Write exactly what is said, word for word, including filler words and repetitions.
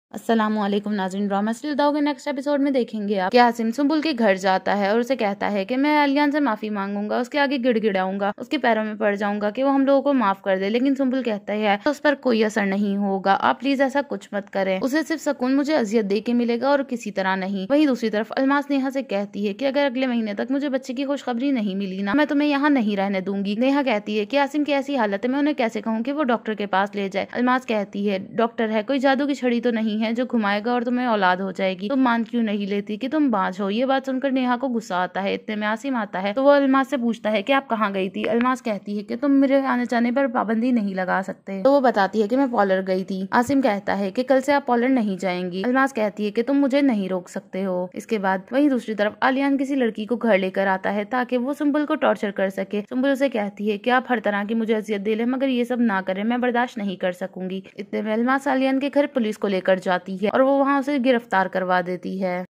अस्सलामुअलैकुम नाज़रीन, drama serial दाव के नेक्स्ट एपिसोड में देखेंगे आप कि आसिम सुंबुल के घर जाता है और उसे कहता है कि मैं अलियान से माफी मांगूंगा, उसके आगे गिड़गिड़ाऊंगा, उसके पैरों में पड़ जाऊंगा कि वो हम लोगों को माफ कर दे। लेकिन सुंबुल कहता है तो उस पर कोई असर नहीं होगा, आप प्लीज ऐसा कुछ मत करें, उसे सिर्फ सुकून मुझे अजियत दे के मिलेगा और किसी तरह नहीं। वहीं दूसरी तरफ अलमास नेहा से कहती है कि अगर अगले महीने तक मुझे बच्चे की खुशखबरी नहीं मिली ना, मैं तुम्हें यहाँ नहीं रहने दूंगी। नेहा कहती है कि आसिम की ऐसी हालत है, मैं उन्हें कैसे कहूँ कि वो डॉक्टर के पास ले जाए। अलमास कहती है डॉक्टर है, कोई जादू की छड़ी तो नहीं है जो घुमाएगा और तुम्हें औलाद हो जाएगी। तुम मान क्यों नहीं लेती कि तुम बांझ हो। ये बात सुनकर नेहा को गुस्सा आता है। इतने में आसिम आता है तो वो अलमास से पूछता है कि आप कहाँ गई थी। अलमास कहती है कि तुम मेरे आने जाने पर पाबंदी नहीं लगा सकते। तो वो बताती है कि मैं पॉलर गई थी। आसिम कहता है कि कल से आप पॉलर नहीं जाएंगी। अलमास कहती है कि तुम मुझे नहीं रोक सकते हो। इसके बाद वहीं दूसरी तरफ आलियान किसी लड़की को घर लेकर आता है ताकि वो सुंबुल को टॉर्चर कर सके। सुंबुल उसे कहती है कि आप हर तरह की मुझे अजियत दे ले, मगर ये सब ना करें, मैं बर्दाश्त नहीं कर सकूंगी। इतने में अलमास आलियान के घर पुलिस को लेकर जाती है और वो वहाँ उसे गिरफ्तार करवा देती है।